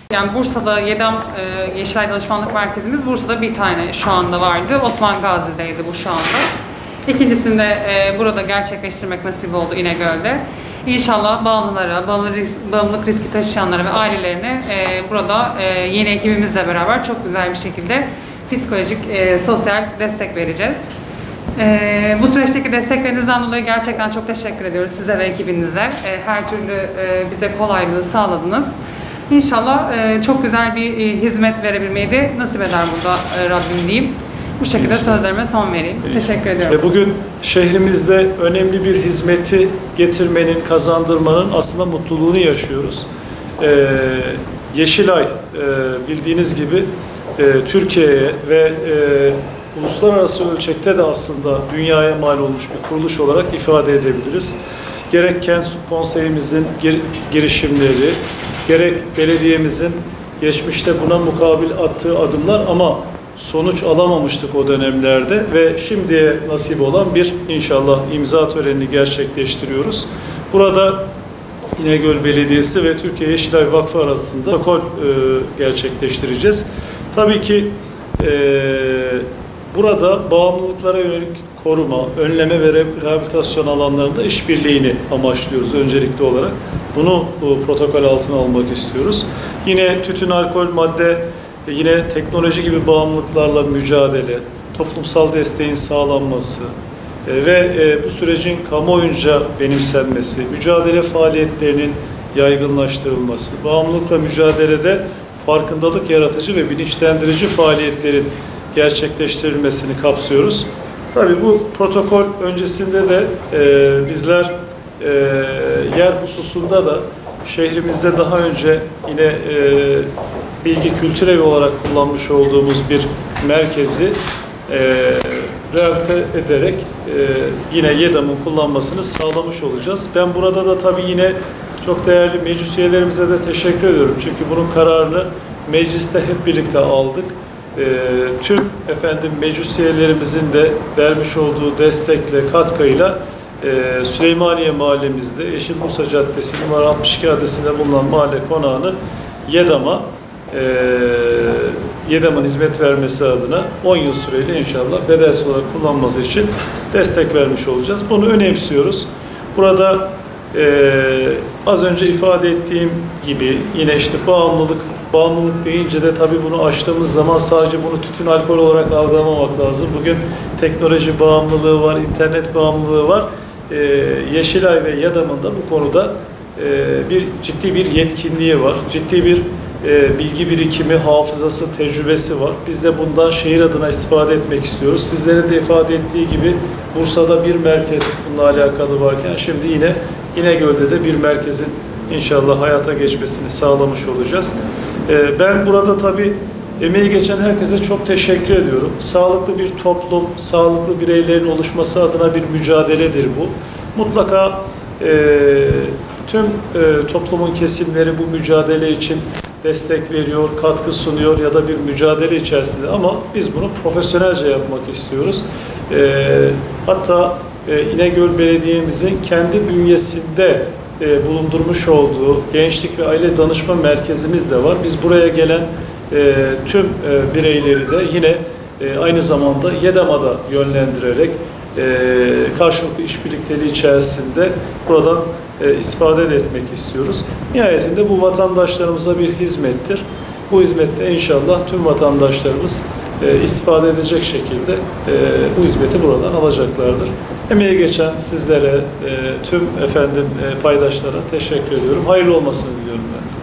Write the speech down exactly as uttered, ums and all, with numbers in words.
Yani Bursa'da YEDAM e, Yeşilay Danışmanlık Merkezimiz Bursa'da bir tane şu anda vardı. Osman Gazi'deydi bu şu anda. İkincisini de e, burada gerçekleştirmek nasip oldu İnegöl'de. İnşallah bağımlılara, bağımlı risk, bağımlılık riski taşıyanlara ve ailelerine e, burada e, yeni ekibimizle beraber çok güzel bir şekilde psikolojik, e, sosyal destek vereceğiz. E, bu süreçteki desteklerinizden dolayı gerçekten çok teşekkür ediyoruz size ve ekibinize. E, her türlü e, bize kolaylığı sağladınız. İnşallah e, çok güzel bir e, hizmet verebilmeyi de nasip eder burada e, Rabbim diyeyim. Bu şekilde İnşallah. Sözlerime son vereyim. İyi. Teşekkür ediyorum. Ve bugün şehrimizde önemli bir hizmeti getirmenin, kazandırmanın aslında mutluluğunu yaşıyoruz. Ee, Yeşilay e, bildiğiniz gibi e, Türkiye'ye ve e, uluslararası ölçekte de aslında dünyaya mal olmuş bir kuruluş olarak ifade edebiliriz. Gerek kent konseyimizin gir, girişimleri, gerek belediyemizin geçmişte buna mukabil attığı adımlar ama sonuç alamamıştık o dönemlerde ve şimdiye nasip olan bir inşallah imza törenini gerçekleştiriyoruz. Burada İnegöl Belediyesi ve Türkiye Yeşilay Vakfı arasında protokol e, gerçekleştireceğiz. Tabii ki e, burada bağımlılıklara yönelik koruma, önleme ve rehabilitasyon alanlarında işbirliğini amaçlıyoruz öncelikli olarak. Bunu bu protokol altına almak istiyoruz. Yine tütün, alkol, madde, yine teknoloji gibi bağımlılıklarla mücadele, toplumsal desteğin sağlanması ve bu sürecin kamuoyunca benimsenmesi, mücadele faaliyetlerinin yaygınlaştırılması, bağımlılıkla mücadelede farkındalık yaratıcı ve bilinçlendirici faaliyetlerin gerçekleştirilmesini kapsıyoruz. Tabii bu protokol öncesinde de e, bizler e, yer hususunda da şehrimizde daha önce yine e, bilgi kültür evi olarak kullanmış olduğumuz bir merkezi e, rehabilite ederek e, yine YEDAM'ın kullanmasını sağlamış olacağız. Ben burada da tabii yine çok değerli meclis üyelerimize de teşekkür ediyorum. Çünkü bunun kararını mecliste hep birlikte aldık. E, tüm efendim meclis üyelerimizin de vermiş olduğu destekle, katkıyla e, Süleymaniye mahallemizde Yeşil Bursa Caddesi numara altmış iki adresinde bulunan mahalle konağını YEDAM'a e, YEDAM'ın hizmet vermesi adına on yıl süreyle inşallah bedelsiz olarak kullanması için destek vermiş olacağız. Bunu önemsiyoruz. Burada e, az önce ifade ettiğim gibi yine işte bağımlılık Bağımlılık deyince de tabii bunu aştığımız zaman sadece bunu tütün, alkol olarak algılamamak lazım. Bugün teknoloji bağımlılığı var, internet bağımlılığı var. Ee, Yeşilay ve YEDAM'ın da bu konuda e, bir ciddi bir yetkinliği var. Ciddi bir e, bilgi birikimi, hafızası, tecrübesi var. Biz de bundan şehir adına istifade etmek istiyoruz. Sizlerin de ifade ettiği gibi Bursa'da bir merkez bununla alakalı varken şimdi yine İnegöl'de de bir merkezin İnşallah hayata geçmesini sağlamış olacağız. Ee, ben burada tabii emeği geçen herkese çok teşekkür ediyorum. Sağlıklı bir toplum, sağlıklı bireylerin oluşması adına bir mücadeledir bu. Mutlaka e, tüm e, toplumun kesimleri bu mücadele için destek veriyor, katkı sunuyor ya da bir mücadele içerisinde ama biz bunu profesyonelce yapmak istiyoruz. E, hatta e, İnegöl Belediye'mizin kendi bünyesinde E, bulundurmuş olduğu gençlik ve aile danışma merkezimiz de var. Biz buraya gelen e, tüm e, bireyleri de yine e, aynı zamanda YEDAM'a da yönlendirerek e, karşılıklı işbirlikteliği içerisinde buradan e, istifade etmek istiyoruz. Nihayetinde bu vatandaşlarımıza bir hizmettir. Bu hizmette inşallah tüm vatandaşlarımız e, istifade edecek şekilde e, bu hizmeti buradan alacaklardır. Emeği geçen sizlere, e, tüm efendim e, paydaşlara teşekkür ediyorum. Hayırlı olmasını diliyorum ben.